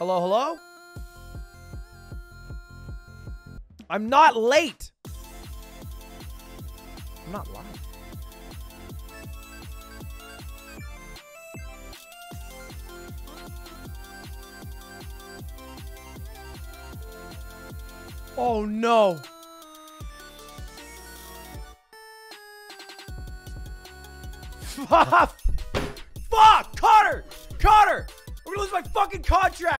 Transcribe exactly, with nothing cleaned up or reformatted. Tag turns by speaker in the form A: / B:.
A: Hello, hello? I'm not late. I'm not lying. Oh no. Fuck! Fuck! Connor! Connor! I'm gonna lose my fucking contract!